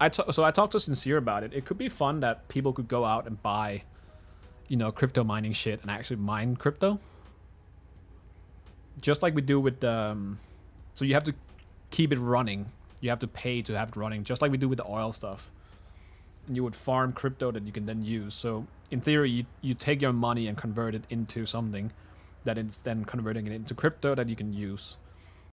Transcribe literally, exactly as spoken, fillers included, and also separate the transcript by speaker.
Speaker 1: I t so I talked to Sincere about it. It could be fun that people could go out and buy, you know, crypto mining shit and actually mine crypto. Just like we do with um, so you have to keep it running. You have to pay to have it running, just like we do with the oil stuff. And you would farm crypto that you can then use. So in theory, you, you take your money and convert it into something that is then converting it into crypto that you can use.